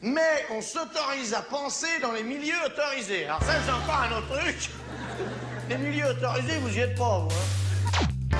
mais on s'autorise à penser dans les milieux autorisés. Alors ça, c'est encore un autre truc. Les milieux autorisés, vous y êtes pas, vous, hein.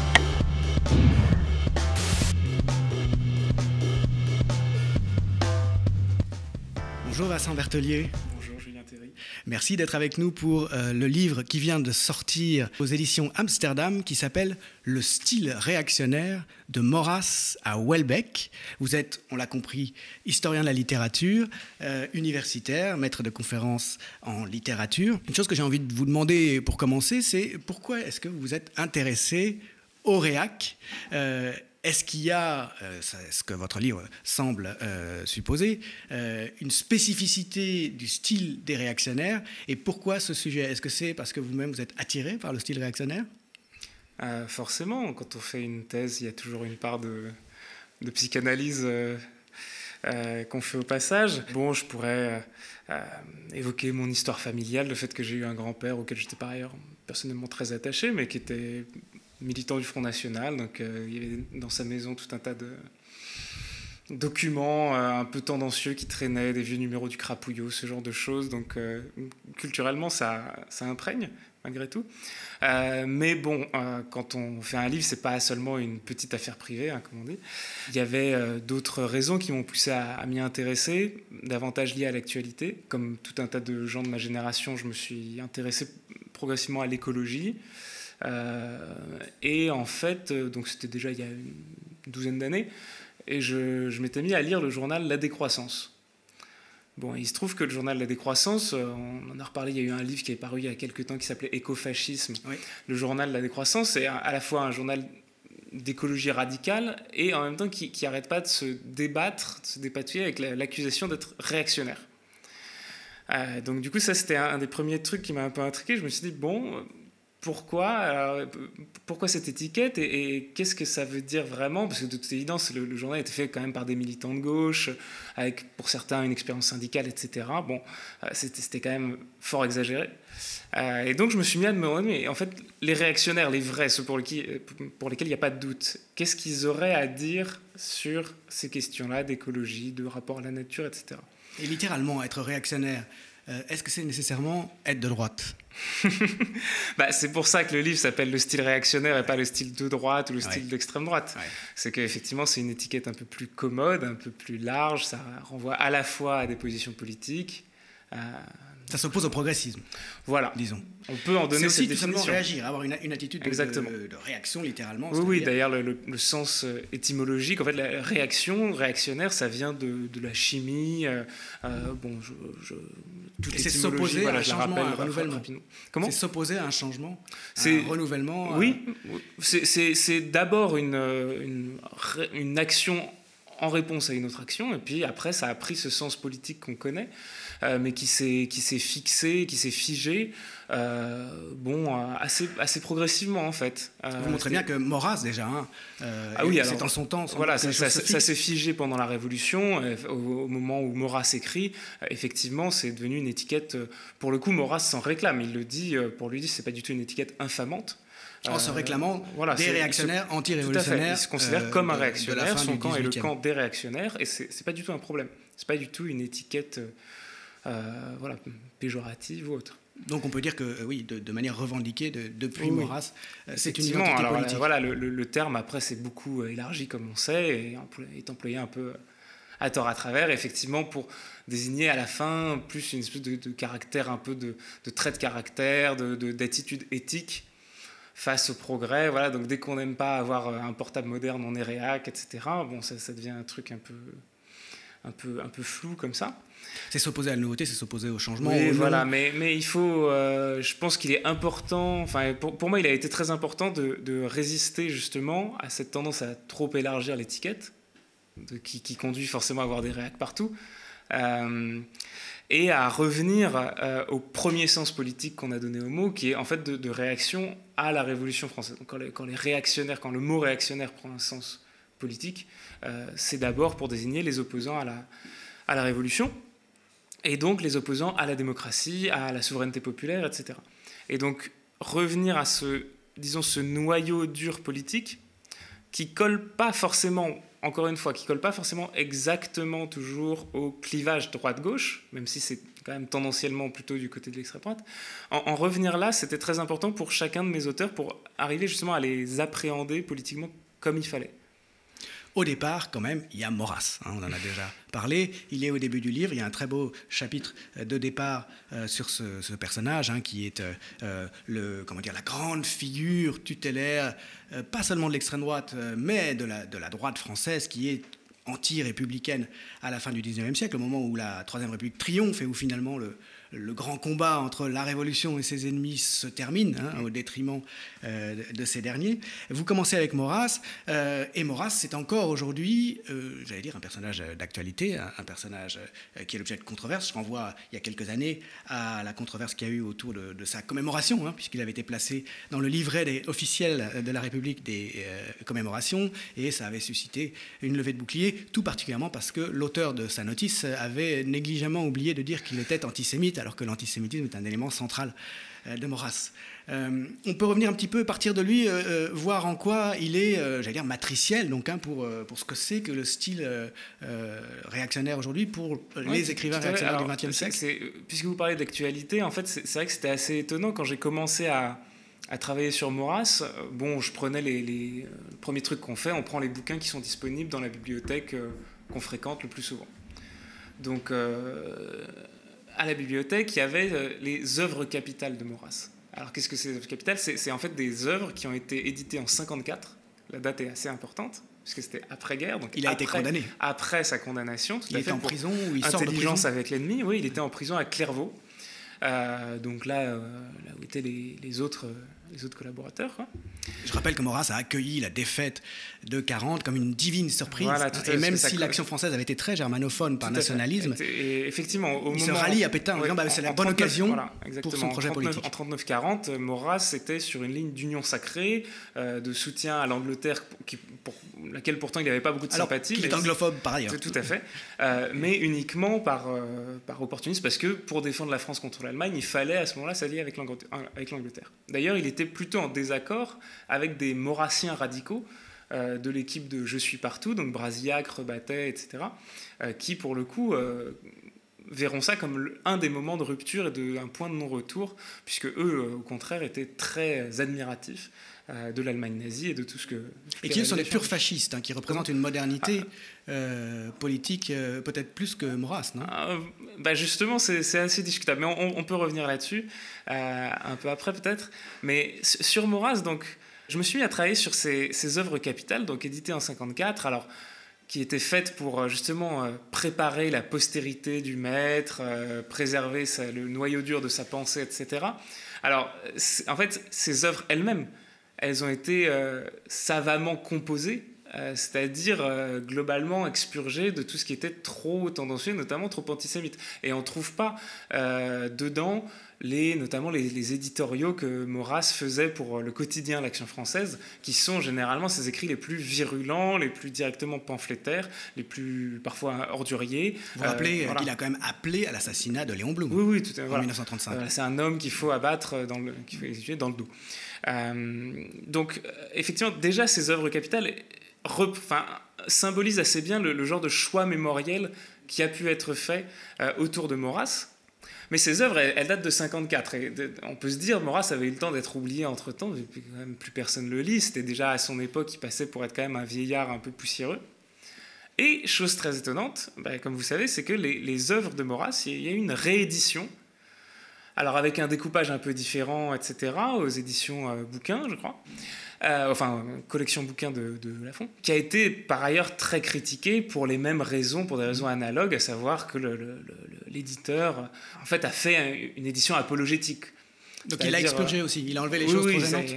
Bonjour Vincent Berthelier. Bonjour Julien Théry. Merci d'être avec nous pour le livre qui vient de sortir aux éditions Amsterdam qui s'appelle « Le style réactionnaire de Maurras à Houellebecq ». Vous êtes, on l'a compris, historien de la littérature, universitaire, maître de conférences en littérature. Une chose que j'ai envie de vous demander pour commencer, c'est pourquoi est-ce que vous vous êtes intéressé au réac ? Est-ce qu'il y a, ce que votre livre semble supposer, une spécificité du style des réactionnaires? Et pourquoi ce sujet? Est-ce que c'est parce que vous-même vous êtes attiré par le style réactionnaire? Forcément, quand on fait une thèse, il y a toujours une part de psychanalyse qu'on fait au passage. Bon, je pourrais évoquer mon histoire familiale, le fait que j'ai eu un grand-père auquel j'étais par ailleurs personnellement très attaché, mais qui était militant du Front National, donc il y avait dans sa maison tout un tas de documents un peu tendancieux qui traînaient, des vieux numéros du Crapouillot, ce genre de choses, donc culturellement ça imprègne malgré tout. Mais bon, quand on fait un livre, c'est pas seulement une petite affaire privée, hein, comme on dit. Il y avait d'autres raisons qui m'ont poussé à m'y intéresser, davantage liées à l'actualité. Comme tout un tas de gens de ma génération, je me suis intéressé progressivement à l'écologie. Et en fait, donc c'était déjà il y a une douzaine d'années, et je m'étais mis à lire le journal La Décroissance. Bon, il se trouve que le journal La Décroissance, on en a reparlé, il y a eu un livre qui est paru il y a quelques temps qui s'appelait Écofascisme. Oui. Le journal La Décroissance, c'est à la fois un journal d'écologie radicale et en même temps qui n'arrête pas de se débattre, de se dépatouiller avec l'accusation d'être réactionnaire. Donc du coup, ça c'était un des premiers trucs qui m'a un peu intrigué. Je me suis dit, bon... Pourquoi cette étiquette et qu'est-ce que ça veut dire vraiment? Parce que de toute évidence, le journal était fait quand même par des militants de gauche, avec pour certains une expérience syndicale, etc. Bon, c'était quand même fort exagéré. Et donc je me suis mis à me demander, mais en fait, les réactionnaires, les vrais, ceux pour lesquels il n'y a pas de doute, qu'est-ce qu'ils auraient à dire sur ces questions-là d'écologie, de rapport à la nature, etc. Et littéralement, être réactionnaire, est-ce que c'est nécessairement être de droite? C'est pour ça que le livre s'appelle Le style réactionnaire et pas le style de droite ou le style d'extrême droite. Ouais. C'est qu'effectivement, c'est une étiquette un peu plus commode, un peu plus large. Ça renvoie à la fois à des positions politiques. Ça s'oppose au progressisme. Voilà. Disons. On peut en donner cette C'est définition. aussi réagir, avoir une attitude de réaction, littéralement. Oui, d'ailleurs, le sens étymologique, en fait, la réactionnaire, ça vient de la chimie. Et c'est s'opposer à un changement, à un renouvellement. Comment ? C'est s'opposer à un changement, à un renouvellement. Oui, c'est d'abord une action en réponse à une autre action, et puis après, ça a pris ce sens politique qu'on connaît, mais qui s'est fixé, qui s'est figé, assez progressivement, en fait. Vous montrez bien que Maurras, déjà, c'est en son temps. Voilà, ça s'est figé pendant la Révolution. Au moment où Maurras écrit, effectivement, c'est devenu une étiquette. Pour le coup, Maurras s'en réclame. Il le dit, pour lui, c'est pas du tout une étiquette infamante. En se réclamant des réactionnaires anti-révolutionnaires. Il se considère comme un réactionnaire, son camp est le camp des réactionnaires, et c'est pas du tout un problème. C'est pas du tout une étiquette péjorative ou autre. Donc on peut dire que, oui, de manière revendiquée depuis Maurras, c'est une identité politique. Voilà, le terme, après, c'est beaucoup élargi, comme on sait, et est employé un peu à tort à travers, effectivement, pour désigner à la fin plus une espèce de caractère, un peu de trait de caractère, d'attitude éthique, face au progrès, voilà, donc dès qu'on n'aime pas avoir un portable moderne, on est réac, etc. Bon, ça devient un truc un peu flou comme ça. C'est s'opposer à la nouveauté, c'est s'opposer au changement. Oui, voilà, mais il faut, je pense qu'il est important, enfin pour moi il a été très important de résister justement à cette tendance à trop élargir l'étiquette, qui conduit forcément à avoir des réacs partout. Et à revenir au premier sens politique qu'on a donné au mot, qui est en fait de réaction à la Révolution française. Donc quand le mot réactionnaire prend un sens politique, c'est d'abord pour désigner les opposants à la Révolution, et donc les opposants à la démocratie, à la souveraineté populaire, etc. Et donc revenir à ce noyau dur politique qui colle pas forcément encore une fois, qui ne colle pas forcément exactement toujours au clivage droite-gauche, même si c'est quand même tendanciellement plutôt du côté de l'extrême droite. En revenir là, c'était très important pour chacun de mes auteurs pour arriver justement à les appréhender politiquement comme il fallait. Au départ, quand même, il y a Maurras, on en a déjà parlé. Il est au début du livre, il y a un très beau chapitre de départ sur ce personnage qui est la grande figure tutélaire, pas seulement de l'extrême droite, mais de la droite française, qui est anti-républicaine à la fin du XIXe siècle, au moment où la Troisième République triomphe et où finalement le grand combat entre la Révolution et ses ennemis se termine, au détriment de ces derniers. Vous commencez avec Maurras, et Maurras, c'est encore aujourd'hui, j'allais dire, un personnage d'actualité, un personnage qui est l'objet de controverses. Je renvoie, il y a quelques années, à la controverse qu'il y a eu autour de sa commémoration, puisqu'il avait été placé dans le livret officiel de la République des commémorations, et ça avait suscité une levée de bouclier, tout particulièrement parce que l'auteur de sa notice avait négligemment oublié de dire qu'il était antisémite, alors que l'antisémitisme est un élément central de Maurras. On peut revenir un petit peu, partir de lui, voir en quoi il est, matriciel, donc, pour ce que c'est que le style réactionnaire aujourd'hui pour les écrivains réactionnaires du XXe siècle. Puisque vous parlez d'actualité, en fait, c'est vrai que c'était assez étonnant quand j'ai commencé à travailler sur Maurras. Je prenais les premiers trucs qu'on fait, on prend les bouquins qui sont disponibles dans la bibliothèque qu'on fréquente le plus souvent. Donc, à la bibliothèque, il y avait les œuvres capitales de Maurras. Alors, qu'est-ce que c'est les œuvres capitales ? C'est en fait des œuvres qui ont été éditées en 1954. La date est assez importante, puisque c'était après-guerre. Donc il a été condamné. Après sa condamnation. Il était en prison ou il sort de prison ? Intelligence avec l'ennemi, oui, il était en prison à Clairvaux. Donc là où étaient les autres collaborateurs. Je rappelle que Maurras a accueilli la défaite de 40 comme une divine surprise. Voilà, et même si l'action française avait été très germanophone par nationalisme, et effectivement, il se rallie à Pétain en disant c'est la bonne occasion pour son projet politique. En 39-40, Maurras était sur une ligne d'union sacrée, de soutien à l'Angleterre, pour laquelle pourtant il n'avait pas beaucoup de sympathie. Il est anglophone par ailleurs. Tout à fait. Mais uniquement par opportunisme, parce que pour défendre la France contre l'Allemagne, il fallait à ce moment-là s'allier avec l'Angleterre. D'ailleurs, il était plutôt en désaccord avec des maurassiens radicaux de l'équipe de Je suis partout, donc Brasillac, Rebattet, etc., qui, pour le coup, verront ça comme un des moments de rupture et un point de non-retour, puisque eux, au contraire, étaient très admiratifs de l'Allemagne nazie et de tout ce que... Et qui sont des purs fascistes, qui représentent une modernité politique peut-être plus que Maurras, non ? Justement, c'est assez discutable, mais on peut revenir là-dessus un peu après peut-être. Mais sur Maurras, donc, je me suis mis à travailler sur ces œuvres capitales, donc éditées en 1954, alors qui étaient faites pour justement préparer la postérité du maître, préserver le noyau dur de sa pensée, etc. Alors, en fait, ces œuvres elles-mêmes, elles ont été savamment composées, c'est-à-dire globalement expurgées de tout ce qui était trop tendancieux, notamment trop antisémite. Et on ne trouve pas dedans notamment les éditoriaux que Maurras faisait pour le quotidien L'Action française, qui sont généralement ses écrits les plus virulents, les plus directement pamphlétaires, les plus parfois orduriers. Vous vous rappelez qu'il a quand même appelé à l'assassinat de Léon Blum tout à fait, en 1935. C'est un homme qu'il faut abattre, qu'il faut exécuter dans le dos. Donc, effectivement, déjà, ces œuvres capitales symbolisent assez bien le genre de choix mémoriel qui a pu être fait autour de Maurras. Mais ces œuvres, elles datent de 1954. Et on peut se dire, Maurras avait eu le temps d'être oublié entre-temps, quand même plus personne ne le lit. C'était déjà à son époque, il passait pour être quand même un vieillard un peu poussiéreux. Et chose très étonnante, comme vous savez, c'est que les œuvres de Maurras, il y a eu une réédition, alors avec un découpage un peu différent, etc., aux éditions Bouquin, je crois, collection Bouquin de Lafon, qui a été par ailleurs très critiquée pour les mêmes raisons, pour des raisons analogues, à savoir que l'éditeur, en fait, a fait une édition apologétique. Donc il l'a expurgé aussi, il a enlevé les choses trop gênantes.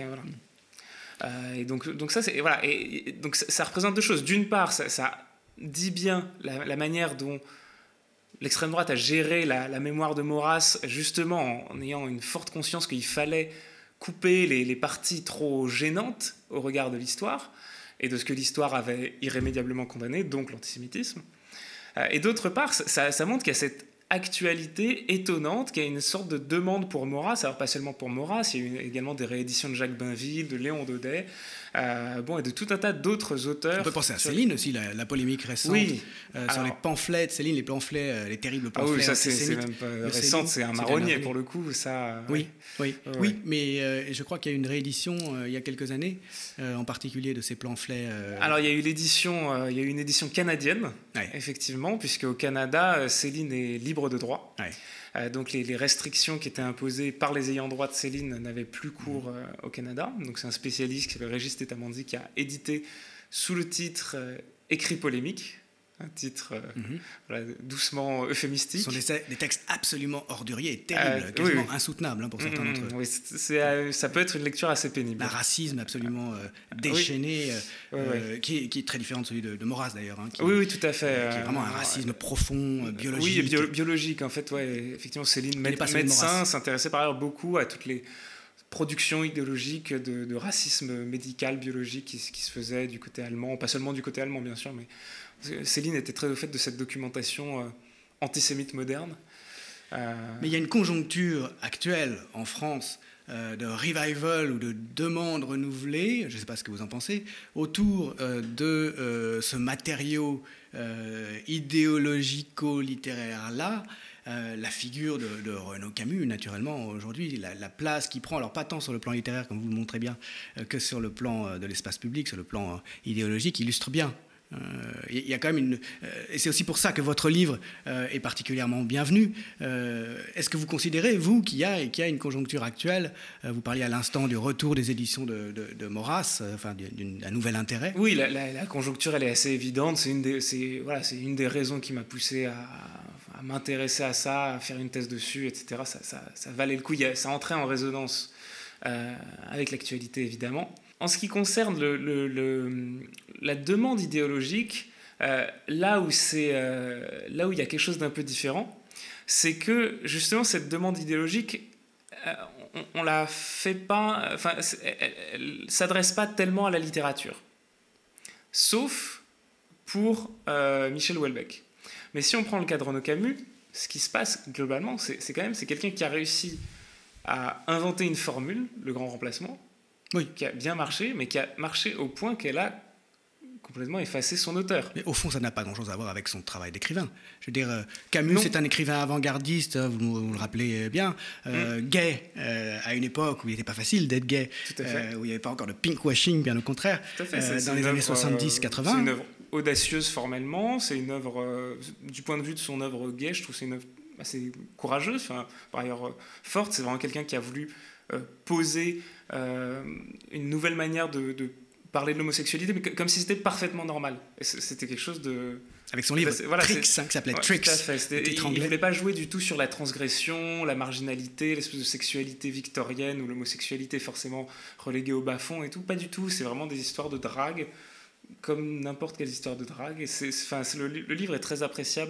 Et donc ça, donc ça représente deux choses. D'une part, ça dit bien la manière dont l'extrême droite a géré la mémoire de Maurras, justement en ayant une forte conscience qu'il fallait couper les parties trop gênantes au regard de l'histoire et de ce que l'histoire avait irrémédiablement condamné, donc l'antisémitisme. Et d'autre part, ça montre qu'il y a cette actualité étonnante, qu'il y a une sorte de demande pour Maurras, alors pas seulement pour Maurras, il y a eu également des rééditions de Jacques Bainville, de Léon Daudet, et de tout un tas d'autres auteurs. On peut penser à Céline aussi, la polémique récente sur les pamphlets de Céline, les terribles pamphlets. Ah oui, ça c'est même pas récente, c'est un marronnier pour le coup. Ça, oui, mais je crois qu'il y a eu une réédition il y a quelques années, en particulier de ces pamphlets. Alors il y a eu une édition canadienne, effectivement, puisque au Canada, Céline est libre de droit. Donc les restrictions qui étaient imposées par les ayants droit de Céline n'avaient plus cours au Canada. Donc c'est un spécialiste qui s'appelle Régis Tétamanzi qui a édité sous le titre Écrit polémique, un titre doucement euphémistique. Ce sont des textes absolument orduriers et terribles, quasiment insoutenables pour certains d'entre eux. Oui, ça peut être une lecture assez pénible. Un racisme absolument déchaîné, qui est très différent de celui de Maurras d'ailleurs. Oui, tout à fait. Qui est vraiment un racisme profond, biologique. Oui, biologique en fait, effectivement, Céline, médecin, s'intéressait par ailleurs beaucoup à toutes les production idéologique de racisme médical, biologique qui se faisait du côté allemand, pas seulement du côté allemand bien sûr, mais Céline était très au fait de cette documentation antisémite moderne. Mais il y a une conjoncture actuelle en France de revival ou de demande renouvelée, je ne sais pas ce que vous en pensez, autour de ce matériau idéologico-littéraire-là. La figure de Renaud Camus, naturellement, aujourd'hui, la place qu'il prend, alors pas tant sur le plan littéraire, comme vous le montrez bien, que sur le plan de l'espace public, sur le plan idéologique, illustre bien. Il y a quand même et c'est aussi pour ça que votre livre est particulièrement bienvenu. Est-ce que vous considérez, vous, qu'il y a une conjoncture actuelle, vous parliez à l'instant du retour des éditions de Maurras, d'un nouvel intérêt? Oui, la conjoncture, elle est assez évidente. C'est une des raisons qui m'a poussé à m'intéresser à ça, à faire une thèse dessus, etc. Ça valait le coup, ça entrait en résonance avec l'actualité, évidemment. En ce qui concerne la demande idéologique, là où il y a quelque chose d'un peu différent, c'est que justement cette demande idéologique, on la fait pas, elle s'adresse pas tellement à la littérature, sauf pour Michel Houellebecq. Mais si on prend le cas de Renaud Camus, ce qui se passe globalement, c'est quelqu'un qui a réussi à inventer une formule, le grand remplacement, qui a bien marché, mais qui a marché au point qu'elle a complètement effacé son auteur. Mais au fond, ça n'a pas grand-chose à voir avec son travail d'écrivain. Je veux dire, Camus, c'est un écrivain avant-gardiste, vous le rappelez bien, gay, à une époque où il n'était pas facile d'être gay, où il n'y avait pas encore de pinkwashing, bien au contraire, dans les années 70-80. C'est une œuvre audacieuse formellement, c'est une œuvre, du point de vue de son œuvre gay, je trouve que c'est une œuvre assez courageuse, par ailleurs forte. C'est vraiment quelqu'un qui a voulu poser une nouvelle manière de parler de l'homosexualité, mais comme si c'était parfaitement normal. Et c'était quelque chose de... Avec son livre Tricks, qui s'appelait Tricks. Il ne voulait pas jouer du tout sur la transgression, la marginalité, l'espèce de sexualité victorienne où l'homosexualité est forcément reléguée au bas-fond et tout. Pas du tout, c'est vraiment des histoires de drague, comme n'importe quelle histoire de drague. Et le livre est très appréciable,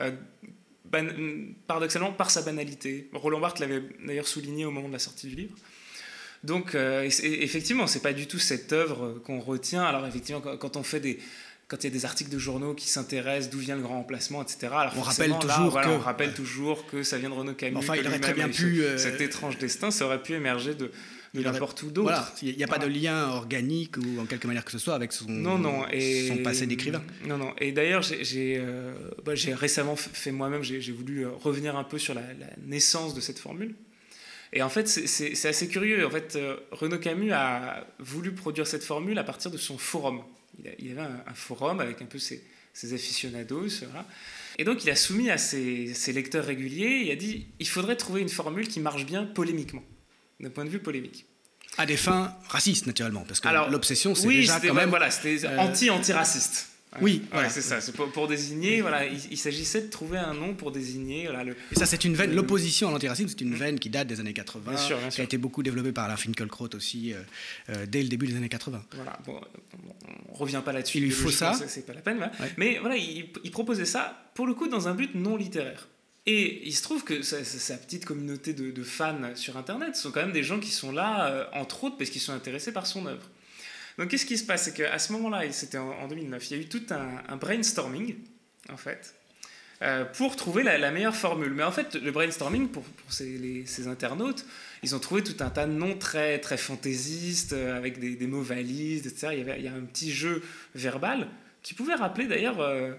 paradoxalement, par sa banalité. Roland Barthes l'avait d'ailleurs souligné au moment de la sortie du livre. Donc, effectivement, c'est pas du tout cette œuvre qu'on retient. Alors, effectivement, quand il y a des articles de journaux qui s'intéressent d'où vient le grand remplacement, etc. Alors on rappelle toujours que ça vient de Renaud Camus. Enfin, il aurait très bien pu... Cet étrange destin, ça aurait pu émerger de n'importe où d'autre. Voilà, il n'y a pas de lien organique ou en quelque manière que ce soit avec son passé d'écrivain. Non. Et d'ailleurs, j'ai récemment fait moi-même, j'ai voulu revenir un peu sur la naissance de cette formule. Et en fait, c'est assez curieux. En fait, Renaud Camus a voulu produire cette formule à partir de son forum. Il avait un forum avec un peu ses aficionados. Voilà. Et donc, il a soumis à ses lecteurs réguliers, il a dit il faudrait trouver une formule qui marche bien polémiquement, d'un point de vue polémique. À des fins racistes, naturellement, parce que l'obsession, c'est c'était anti-raciste. Oui, c'est ça. C'est pour désigner, il s'agissait de trouver un nom pour désigner. Et ça, c'est une veine, l'opposition à l'antiracisme, c'est une veine qui date des années 80, bien sûr. Qui a été beaucoup développée par Alain Finkielkraut aussi, dès le début des années 80. Voilà, on ne revient pas là-dessus. Il lui faut ça. C'est pas la peine. Mais voilà, il proposait ça, pour le coup, dans un but non littéraire. Et il se trouve que sa petite communauté de fans sur Internet sont quand même des gens qui sont là, entre autres, parce qu'ils sont intéressés par son œuvre. Donc, qu'est-ce qui se passe? C'est qu'à ce moment-là, c'était en 2009, il y a eu tout un brainstorming, en fait, pour trouver la meilleure formule. Mais en fait, le brainstorming, pour ces internautes, ils ont trouvé tout un tas de noms très, très fantaisistes, avec des mots valises, etc. Il y a un petit jeu verbal qui pouvait rappeler d'ailleurs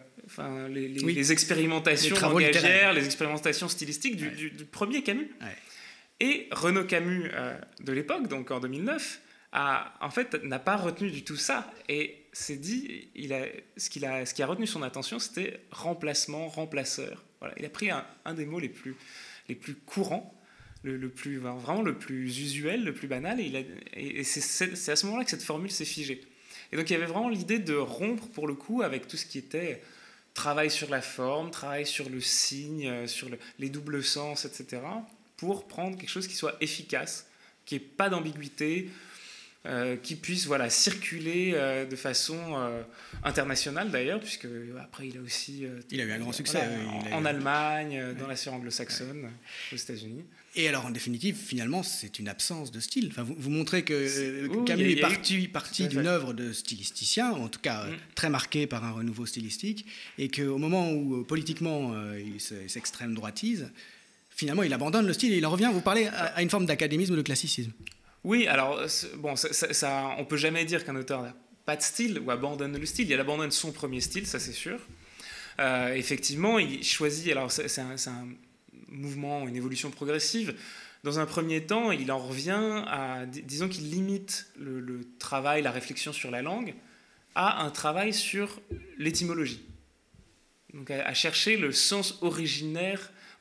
les expérimentations langagières, les expérimentations stylistiques du premier Camus. Ouais. Et Renaud Camus, de l'époque, donc en 2009, n'a pas retenu du tout ça. Et s'est dit, ce qui a retenu son attention, c'était remplacement, remplaceur. Voilà, il a pris un des mots les plus courants, vraiment le plus usuel, le plus banal, et c'est à ce moment-là que cette formule s'est figée. Et donc il y avait vraiment l'idée de rompre, pour le coup, avec tout ce qui était travail sur la forme, travail sur le signe, sur les doubles sens, etc., pour prendre quelque chose qui soit efficace, qui n'ait pas d'ambiguïté, qui puisse circuler de façon internationale d'ailleurs, puisque après il a aussi il a eu un grand succès en Allemagne, dans la sphère anglo-saxonne, aux États-Unis. Et alors en définitive, finalement, c'est une absence de style. Enfin, vous montrez que Camus est parti d'une œuvre de stylisticien, en tout cas très marquée par un renouveau stylistique, et qu'au moment où politiquement il s'extrême droitise, finalement il abandonne le style et il en revient. Vous parlez à une forme d'académisme ou de classicisme. Oui, alors, bon, on ne peut jamais dire qu'un auteur n'a pas de style ou abandonne le style. Il abandonne son premier style, ça c'est sûr. Effectivement, il choisit, alors c'est un mouvement, une évolution progressive. Dans un premier temps, il en revient à, disons qu'il limite le travail, la réflexion sur la langue, à un travail sur l'étymologie. Donc à chercher le sens originel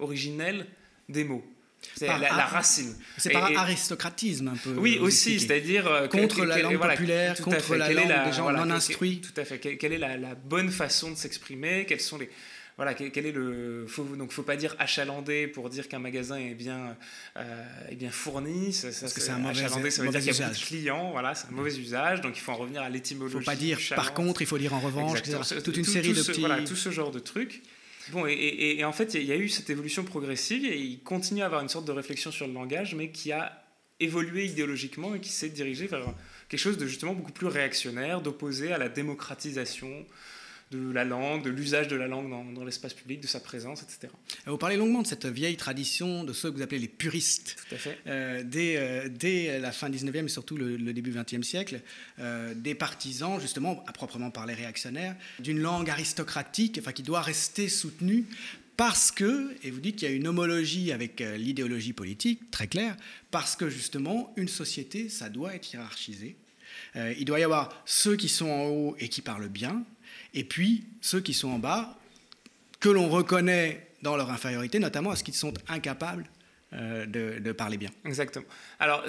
des mots. C'est la racine. C'est par aristocratisme un peu. Oui, aussi, c'est-à-dire contre la langue populaire, contre la langue des gens non instruits. Tout à fait. Quelle est la bonne façon de s'exprimer? Quels sont les quel est le faut pas dire achalandé pour dire qu'un magasin est bien fourni. Parce que c'est un mauvais achalandé, ça veut dire qu'il y a beaucoup de clients. Voilà, c'est un mauvais usage. Donc il faut en revenir à l'étymologie. Il ne faut pas dire par contre, il faut dire en revanche. Toute une série de petits. Tout ce genre de trucs. Bon, et en fait, il y a eu cette évolution progressive et il continue à avoir une sorte de réflexion sur le langage, mais qui a évolué idéologiquement et qui s'est dirigé vers quelque chose de justement beaucoup plus réactionnaire, d'opposé à la démocratisation de la langue, de l'usage de la langue dans l'espace public, de sa présence, etc. Vous parlez longuement de cette vieille tradition de ceux que vous appelez les puristes. Tout à fait. Dès la fin 19e et surtout le début 20e siècle, des partisans, justement, à proprement parler réactionnaires, d'une langue aristocratique, qui doit rester soutenue parce que, et vous dites qu'il y a une homologie avec l'idéologie politique, très claire, parce que justement, une société, ça doit être hiérarchisé. Il doit y avoir ceux qui sont en haut et qui parlent bien, et puis ceux qui sont en bas, que l'on reconnaît dans leur infériorité, notamment à ce qu'ils sont incapables de parler bien. Exactement. Alors,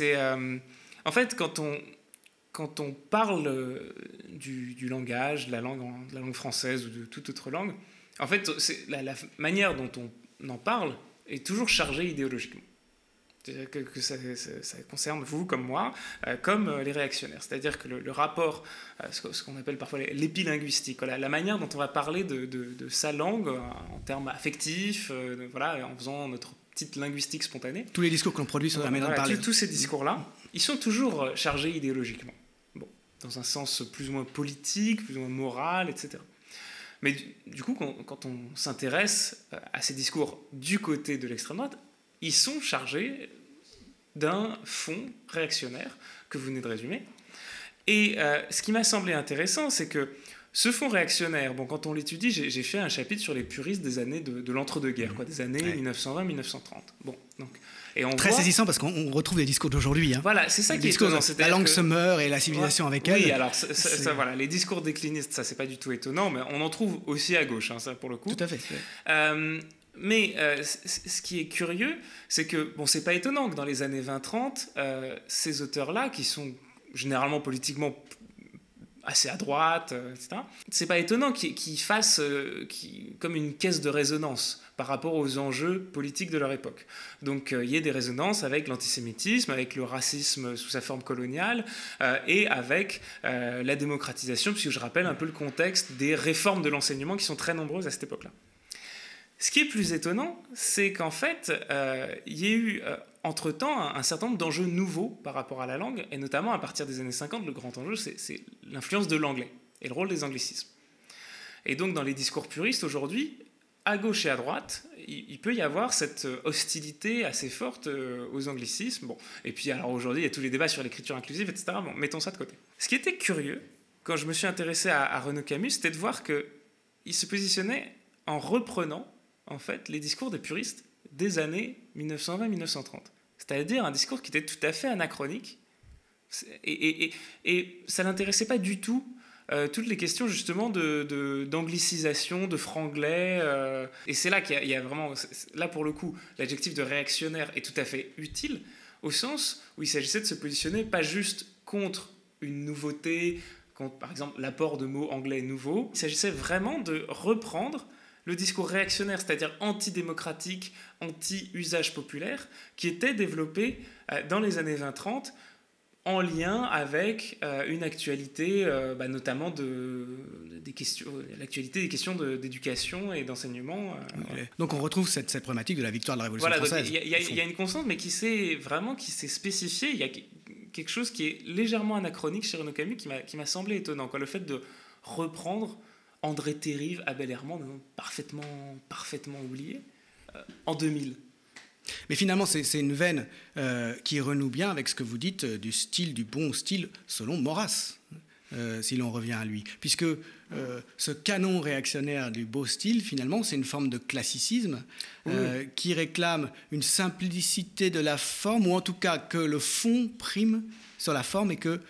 en fait, quand on parle du langage, de la langue française ou de toute autre langue, en fait, la manière dont on en parle est toujours chargée idéologiquement. Que ça concerne vous comme moi, comme les réactionnaires. C'est-à-dire que le rapport, ce qu'on appelle parfois l'épilinguistique, la manière dont on va parler de sa langue en termes affectifs, en faisant notre petite linguistique spontanée. Tous les discours qu'on produit sur la manière de parler. Tous ces discours-là, ils sont toujours chargés idéologiquement. Bon, dans un sens plus ou moins politique, plus ou moins moral, etc. Mais du coup, quand on s'intéresse à ces discours du côté de l'extrême droite, ils sont chargés d'un fond réactionnaire que vous venez de résumer. Et ce qui m'a semblé intéressant, c'est que ce fond réactionnaire, quand on l'étudie, j'ai fait un chapitre sur les puristes des années de l'entre-deux-guerres, des années 1920-1930. Bon, donc, et très saisissant parce qu'on retrouve des discours d'aujourd'hui. Hein. Voilà, c'est ça qui est étonnant. La langue se meurt et la civilisation avec elle. Oui, alors les discours déclinistes, ça c'est pas du tout étonnant, mais on en trouve aussi à gauche, ça pour le coup. Tout à fait. Mais ce qui est curieux, c'est que, c'est pas étonnant que dans les années 20-30, ces auteurs-là, qui sont généralement politiquement assez à droite, etc., c'est pas étonnant qu'ils fassent comme une caisse de résonance par rapport aux enjeux politiques de leur époque. Donc il y a des résonances avec l'antisémitisme, avec le racisme sous sa forme coloniale, et avec la démocratisation, puisque je rappelle un peu le contexte des réformes de l'enseignement qui sont très nombreuses à cette époque-là. Ce qui est plus étonnant, c'est qu'en fait, il y a eu entre-temps un certain nombre d'enjeux nouveaux par rapport à la langue, et notamment à partir des années 50, le grand enjeu, c'est l'influence de l'anglais et le rôle des anglicismes. Et donc, dans les discours puristes aujourd'hui, à gauche et à droite, il peut y avoir cette hostilité assez forte aux anglicismes. Bon. Et puis alors aujourd'hui, il y a tous les débats sur l'écriture inclusive, etc. Bon, mettons ça de côté. Ce qui était curieux, quand je me suis intéressé à Renaud Camus, c'était de voir qu'il se positionnait en reprenant en fait, les discours des puristes des années 1920-1930. C'est-à-dire un discours qui était tout à fait anachronique. Et ça ne l'intéressait pas du tout toutes les questions justement d'anglicisation, de franglais. Et c'est là qu'il y a vraiment... Là, pour le coup, l'adjectif de réactionnaire est tout à fait utile, au sens où il s'agissait de se positionner pas juste contre une nouveauté, contre, par exemple, l'apport de mots anglais nouveaux. Il s'agissait vraiment de reprendre le discours réactionnaire, c'est-à-dire antidémocratique, anti-usage populaire, qui était développé dans les années 20-30 en lien avec une actualité, notamment des questions, l'actualité des questions d'éducation et d'enseignement. Donc on retrouve cette problématique de la victoire de la Révolution française. Il y a une constante, mais qui s'est spécifiée. Il y a quelque chose qui est légèrement anachronique chez Renaud Camus qui m'a semblé étonnant. Le fait de reprendre André Terrive, Abel Herman, parfaitement oublié, en 2000. Mais finalement, c'est une veine qui renoue bien avec ce que vous dites du bon style selon Maurras, si l'on revient à lui. Puisque ce canon réactionnaire du beau style, finalement, c'est une forme de classicisme qui réclame une simplicité de la forme, ou en tout cas que le fond prime sur la forme et que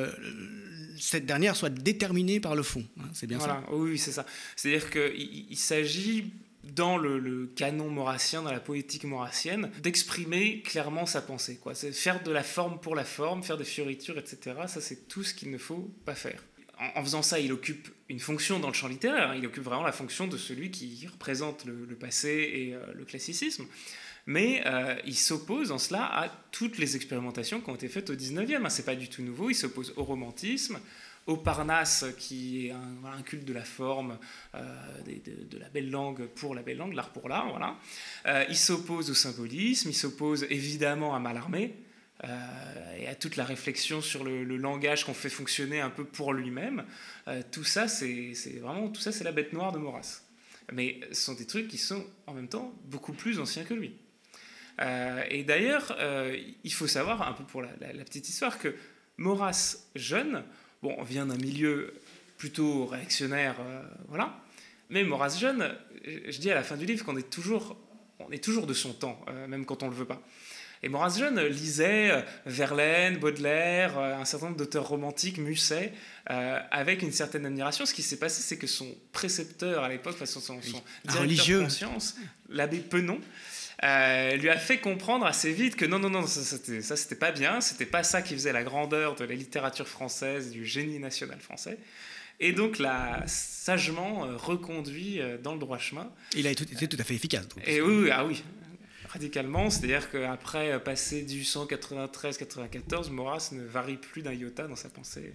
cette dernière soit déterminée par le fond. C'est bien ça ? Oui, c'est ça. C'est-à-dire qu'il s'agit, dans le canon maurassien, dans la poétique maurassienne, d'exprimer clairement sa pensée. C'est faire de la forme pour la forme, faire des fioritures, etc. Ça, c'est tout ce qu'il ne faut pas faire. En faisant ça, il occupe une fonction dans le champ littéraire. Il occupe vraiment la fonction de celui qui représente le passé et le classicisme. Mais il s'oppose en cela à toutes les expérimentations qui ont été faites au 19e. C'est pas du tout nouveau. Il s'oppose au romantisme, au Parnasse, qui est un culte de la forme, de la belle langue pour la belle langue, l'art pour l'art. Voilà. Il s'oppose au symbolisme, il s'oppose évidemment à Mallarmé, et à toute la réflexion sur le langage qu'on fait fonctionner un peu pour lui-même. Tout ça, c'est la bête noire de Maurras. Mais ce sont des trucs qui sont en même temps beaucoup plus anciens que lui. Et d'ailleurs, il faut savoir, un peu pour la petite histoire, que Maurras jeune, vient d'un milieu plutôt réactionnaire, voilà. Mais Maurras jeune, je dis à la fin du livre qu'on est toujours de son temps, même quand on ne le veut pas. Et Maurras jeune lisait Verlaine, Baudelaire, un certain nombre d'auteurs romantiques, Musset, avec une certaine admiration. Ce qui s'est passé, c'est que son précepteur à l'époque, son directeur religieux de conscience, l'abbé Penon, lui a fait comprendre assez vite que non, ça c'était pas bien, c'était pas ça qui faisait la grandeur de la littérature française, du génie national français. Et donc l'a sagement reconduit dans le droit chemin. Il a été tout à fait efficace. Donc. Et oui, radicalement, c'est-à-dire qu'après passer 1893-94, Maurras ne varie plus d'un iota dans sa pensée.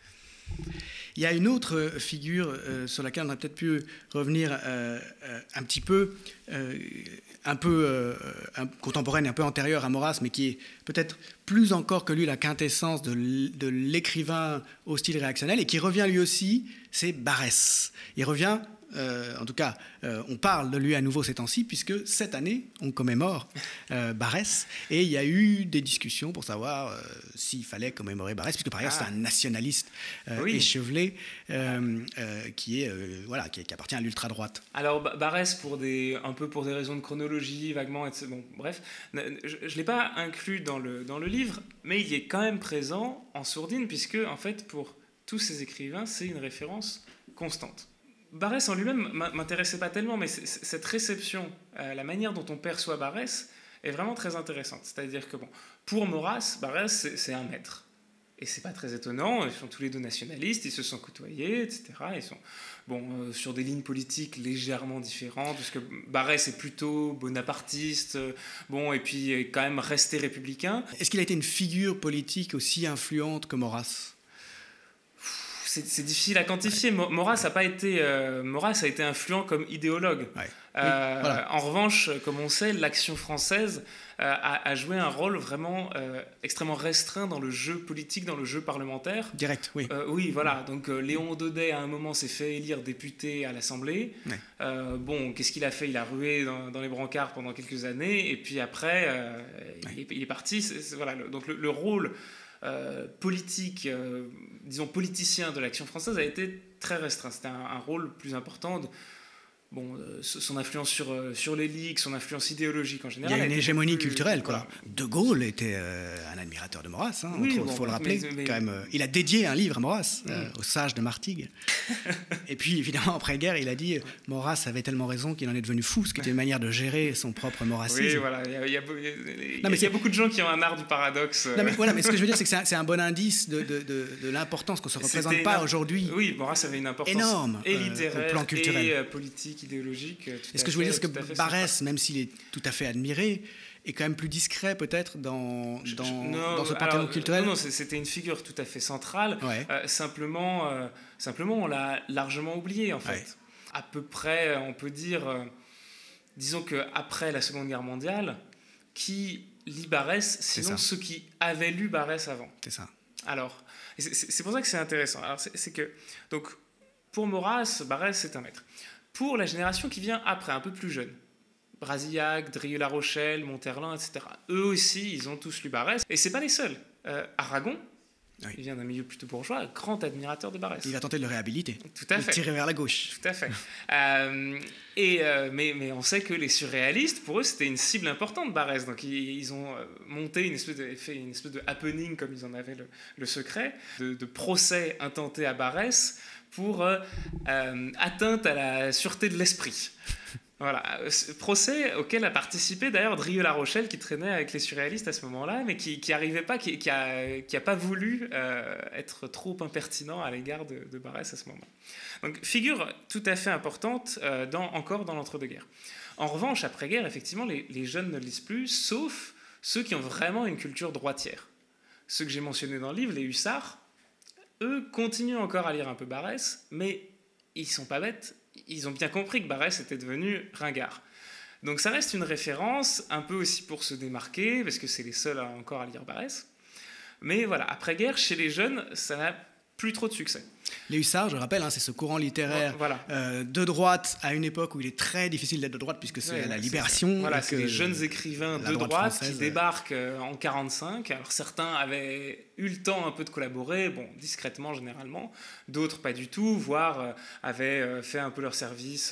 Il y a une autre figure sur laquelle on a peut-être pu revenir un petit peu, contemporaine, un peu antérieure à Maurras, mais qui est peut-être plus encore que lui la quintessence de l'écrivain au style réactionnel, et qui revient lui aussi, c'est Barrès. Il revient... en tout cas, on parle de lui à nouveau ces temps-ci, puisque cette année, on commémore Barrès, et il y a eu des discussions pour savoir s'il fallait commémorer Barrès, puisque par ailleurs, c'est un nationaliste échevelé qui appartient à l'ultra-droite. Alors, Barrès, pour des raisons de chronologie, vaguement, etc. Bon, bref, je ne l'ai pas inclus dans le livre, mais il est quand même présent en sourdine, puisque, en fait, pour tous ces écrivains, c'est une référence constante. Barrès en lui-même m'intéressait pas tellement, mais cette réception, la manière dont on perçoit Barrès est vraiment très intéressante. C'est-à-dire que pour Maurras, Barrès c'est un maître, et c'est pas très étonnant. Ils sont tous les deux nationalistes, ils se sont côtoyés, etc. Ils sont sur des lignes politiques légèrement différentes, parce que Barrès est plutôt bonapartiste, et puis quand même resté républicain. Est-ce qu'il a été une figure politique aussi influente que Maurras ? c'est difficile à quantifier. Maurras a été influent comme idéologue. Ouais. Voilà. En revanche, comme on sait, l'action française a joué un rôle vraiment extrêmement restreint dans le jeu politique, dans le jeu parlementaire. Direct, oui. Oui, voilà. Donc Léon Daudet, à un moment, s'est fait élire député à l'Assemblée. Ouais. Bon, qu'est-ce qu'il a fait? Il a rué dans les brancards pendant quelques années, et puis après, il est parti. Voilà. Donc le rôle politique, disons politicien de l'action française a été très restreint. C'était un rôle plus important. Bon, son influence sur les ligues, son influence idéologique en général. Il y a une hégémonie plus, culturelle, quoi. Voilà. De Gaulle était un admirateur de Maurras, hein, Oui, il faut le rappeler. Quand même, il a dédié un livre à Maurras, au Sage de Martigues. Et puis, évidemment, après-guerre, il a dit Maurras avait tellement raison qu'il en est devenu fou, ce qui était une manière de gérer son propre maurassisme. Oui, voilà. Il y a beaucoup de gens qui ont un art du paradoxe. Non, mais, voilà, mais ce que je veux dire, c'est que c'est un bon indice de l'importance qu'on ne se représente pas aujourd'hui. Oui, Maurras avait une importance énorme et littéraire, au plan culturel. et politique, idéologique. Et ce que je voulais dire, c'est que Barrès, même s'il est tout à fait admiré, est quand même plus discret peut-être dans ce panthéon culturel. Non, c'était une figure tout à fait centrale. Ouais. Simplement, on l'a largement oublié en fait. Ouais. À peu près, on peut dire, disons qu'après la Seconde Guerre mondiale, qui lit Barrès, sinon ceux qui avaient lu Barrès avant. C'est ça. Alors, c'est pour ça que c'est intéressant. Alors, c'est que, donc, pour Maurras, Barrès, c'est un maître. Pour la génération qui vient après, un peu plus jeune, Brasillac, Drieux-La Rochelle, Monterland, etc., eux aussi, ils ont tous lu Barrès. Et c'est pas les seuls. Aragon, oui. Il vient d'un milieu plutôt bourgeois, grand admirateur de Barrès. Il a tenté de le réhabiliter. Tout à fait. De tirer vers la gauche. Tout à fait. Mais on sait que les surréalistes, pour eux, c'était une cible importante, Barrès. Donc ils ont monté fait une espèce de happening, comme ils en avaient le secret, de procès intenté à Barrès pour atteinte à la sûreté de l'esprit. Voilà, procès auquel a participé d'ailleurs Drieux-La Rochelle, qui traînait avec les surréalistes à ce moment-là, mais qui arrivait pas, qui a pas voulu être trop impertinent à l'égard de Barrès à ce moment. Donc figure tout à fait importante encore dans l'entre-deux-guerres. En revanche, après-guerre, effectivement, les jeunes ne lisent plus, sauf ceux qui ont vraiment une culture droitière. Ceux que j'ai mentionnés dans le livre, les hussards, eux continuent encore à lire un peu Barrès, mais ils sont pas bêtes. Ils ont bien compris que Barrès était devenu ringard. Donc ça reste une référence, un peu aussi pour se démarquer, parce que c'est les seuls encore à lire Barrès. Mais voilà, après-guerre, chez les jeunes, ça n'a plus trop de succès. Les hussards, je rappelle, c'est ce courant littéraire de droite à une époque où il est très difficile d'être de droite puisque c'est la libération. Voilà, c'est des jeunes écrivains de droite qui débarquent en 1945. Alors certains avaient eu le temps un peu de collaborer, bon, discrètement généralement, d'autres pas du tout, voire avaient fait un peu leur service,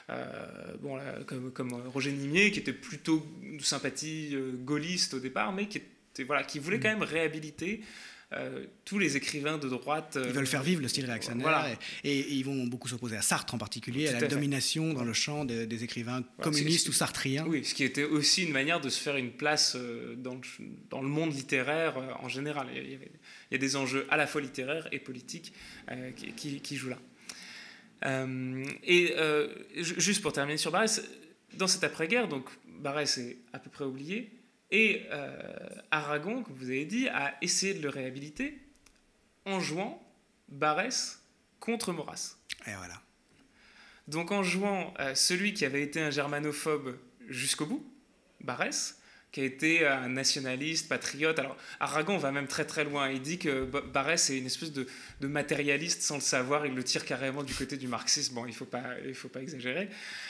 comme Roger Nimier, qui était plutôt de sympathie gaulliste au départ, mais qui voulait quand même réhabiliter tous les écrivains de droite. Ils veulent faire vivre le style réactionnaire, voilà. et ils vont beaucoup s'opposer à Sartre en particulier, à la domination dans le champ des écrivains communistes ou sartriens. Oui, ce qui était aussi une manière de se faire une place dans le monde littéraire en général. Il y a des enjeux à la fois littéraires et politiques qui jouent là. Juste pour terminer sur Barrès, dans cette après-guerre, donc Barrès est à peu près oublié. Et Aragon, comme vous avez dit, a essayé de le réhabiliter en jouant Barrès contre Maurras. Et voilà. Donc en jouant celui qui avait été un germanophobe jusqu'au bout, Barrès, qui a été un nationaliste, patriote. Alors Aragon va même très très loin. Il dit que Barrès est une espèce de matérialiste sans le savoir. Il le tire carrément du côté du marxisme. Bon, il faut pas exagérer.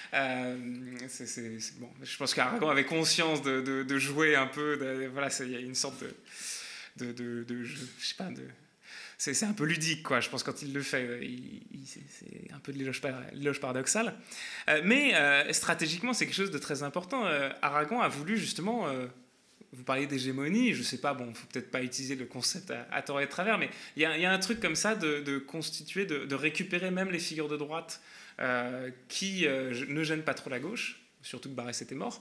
Bon, je pense qu'Aragon avait conscience de jouer un peu. Voilà, il y a une sorte de je sais pas, c'est un peu ludique, quoi. Je pense quand il le fait, c'est un peu de l'éloge paradoxal. Mais stratégiquement, c'est quelque chose de très important. Aragon a voulu justement, vous parliez d'hégémonie, je sais pas, bon, faut peut-être pas utiliser le concept à tort et à travers, mais il y a un truc comme ça de constituer, de récupérer même les figures de droite qui ne gênent pas trop la gauche, surtout que Barrès était mort.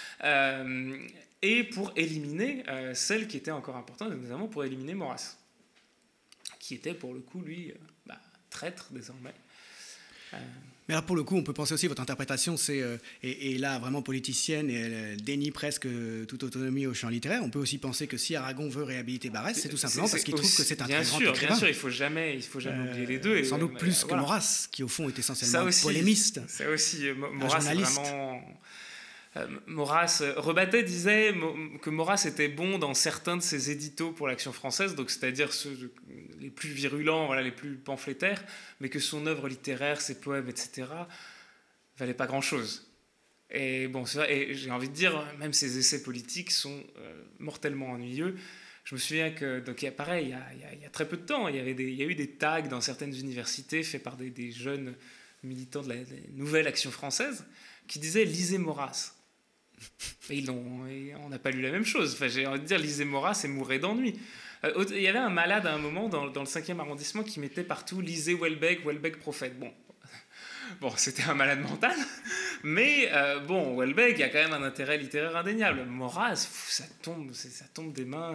Et pour éliminer celles qui étaient encore importantes, notamment pour éliminer Maurras, qui était pour le coup, lui, traître désormais. Mais là, pour le coup, on peut penser aussi, votre interprétation, est là vraiment politicienne et elle dénie presque toute autonomie au champ littéraire. On peut aussi penser que si Aragon veut réhabiliter Barrès, c'est tout simplement parce qu'il trouve que c'est un très grand écrivain. Bien sûr, il faut jamais oublier les deux. Sans doute plus que Maurras, qui au fond est essentiellement polémiste. Ça aussi, Maurras, c'est vraiment... Maurras, Rebattet disait que Maurras était bon dans certains de ses éditos pour l'Action française, donc c'est-à-dire ceux les plus virulents, voilà, les plus pamphlétaires, mais que son œuvre littéraire, ses poèmes, etc., valaient pas grand-chose. Et bon, c'est vrai, et j'ai envie de dire, même ses essais politiques sont mortellement ennuyeux. Je me souviens que, donc, il y a très peu de temps, il y a eu des tags dans certaines universités faits par des jeunes militants de la nouvelle Action française qui disaient « Lisez Maurras ». Et on n'a pas lu la même chose. Enfin, j'ai envie de dire, lisez Maurras et mourrez d'ennui. Il y avait un malade à un moment dans le 5e arrondissement qui mettait partout « Lisez Houellebecq, Houellebecq prophète ». Bon, c'était un malade mental, mais Houellebecq, il y a quand même un intérêt littéraire indéniable. Maurras, ça tombe des mains.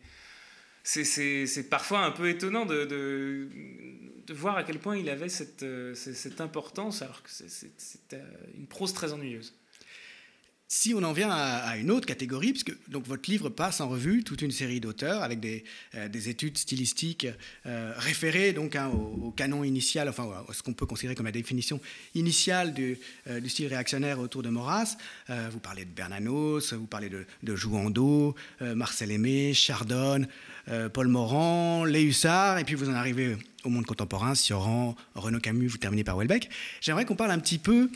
C'est parfois un peu étonnant de voir à quel point il avait cette importance, alors que c'est une prose très ennuyeuse. Si on en vient à une autre catégorie, puisque donc votre livre passe en revue toute une série d'auteurs avec des études stylistiques référées donc au canon initial, enfin à ce qu'on peut considérer comme la définition initiale du style réactionnaire autour de Maurras. Vous parlez de Bernanos, vous parlez de Jouhandeau, Marcel Aimé, Chardonne, Paul Morand, les Hussards, et puis vous en arrivez au monde contemporain, Sioran, Renaud Camus, vous terminez par Houellebecq. J'aimerais qu'on parle un petit peu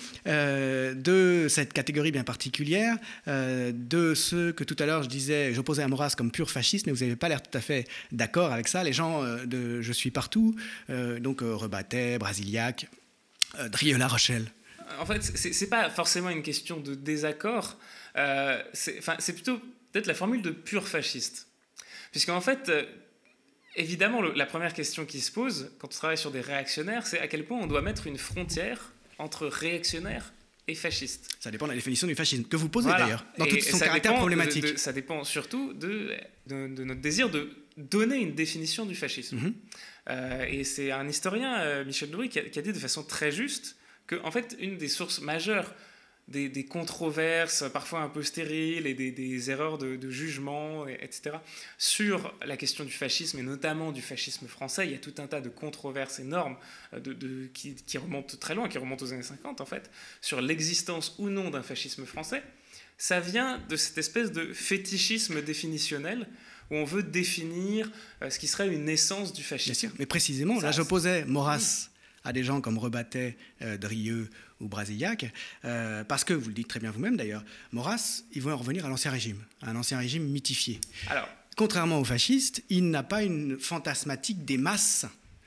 de cette catégorie bien particulière, de ceux que tout à l'heure j'opposais à Maurras comme pur fasciste, mais vous n'avez pas l'air tout à fait d'accord avec ça. Les gens de Je suis partout, donc Rebattet, Brasiliac, Drieux-La Rochelle. En fait, c'est pas forcément une question de désaccord, c'est plutôt peut-être la formule de pur fasciste. Puisqu'en fait... Évidemment, la première question qui se pose quand on travaille sur des réactionnaires, c'est à quel point on doit mettre une frontière entre réactionnaire et fasciste. Ça dépend de la définition du fascisme, que vous posez d'ailleurs, dans tout son caractère problématique. Ça dépend surtout de notre désir de donner une définition du fascisme. Et c'est un historien, Michel Doury, qui a dit de façon très juste que, en fait, une des sources majeures des controverses parfois un peu stériles et des erreurs de jugement, etc. sur la question du fascisme, et notamment du fascisme français. Il y a tout un tas de controverses énormes qui remontent très loin, qui remontent aux années 50, en fait, sur l'existence ou non d'un fascisme français. Ça vient de cette espèce de fétichisme définitionnel où on veut définir ce qui serait une essence du fascisme. Bien sûr, mais précisément, là j'opposais Maurras à des gens comme Rebattet, Drieux ou Brasiliac, parce que, vous le dites très bien vous-même d'ailleurs, Maurras, il veut en revenir à l'ancien régime, à un ancien régime mythifié. Alors, contrairement aux fascistes, il n'a pas une fantasmatique des masses.